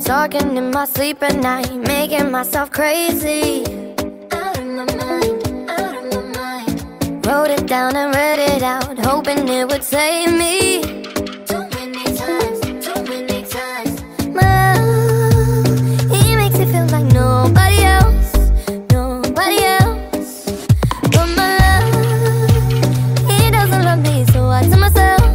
Talking in my sleep at night, making myself crazy. Out of my mind, out of my mind. Wrote it down and read it out, hoping it would save me. Too many times, too many times. My love, he makes me feel like nobody else, nobody else. But my love, he doesn't love me, so I tell myself,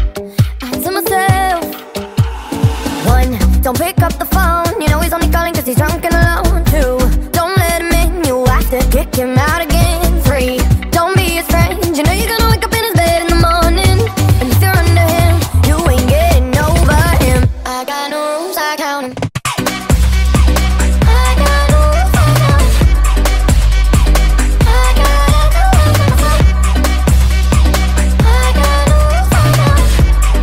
one, don't pick up the phone, you know he's only calling cause he's drunk and alone. Two, don't let him in, you have to kick him out again. Three, don't be his friend, you know you're gonna wake up in his bed in the morning. And if you're under him, you ain't getting over him. I got no rules, I count him. I got no rules, I count him. I gotta do it for myself. I got no rules, I count him.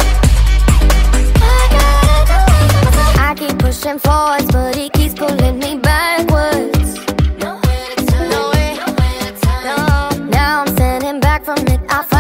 I keep pushing forwards, but he keeps pulling me backwards. Nowhere to turn, nowhere to turn. No, now I'm standing back from it. I